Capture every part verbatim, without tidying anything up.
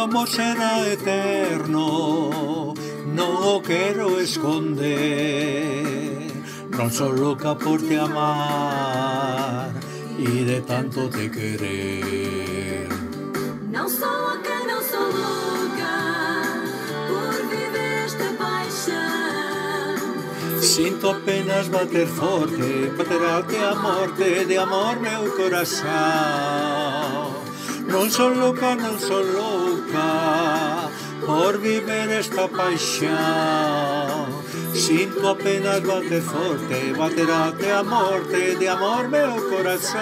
amor será eterno, no quiero esconder. No soy loca por te amar y de tanto te querer. Não sou louca, não sou louca por viver esta paixão. Sinto apenas bater forte, baterá de amor, de amor meu coração. Não sou louca, não sou louca por viver esta paixão. Sinto apenas bater forte, baterá de amor, de amor meu coração.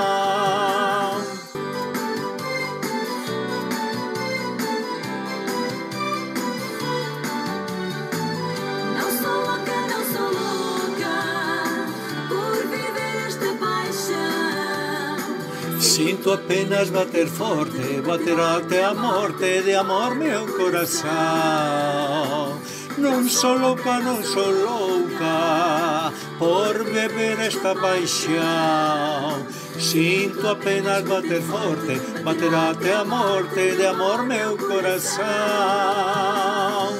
Não sou louca, não sou louca por viver esta paixão. Sinto apenas bater forte, baterá de amor, de amor meu coração. Não sou louca, não sou louca por beber esta paixão. Sinto apenas bater forte, baterá de amor, de amor meu coração.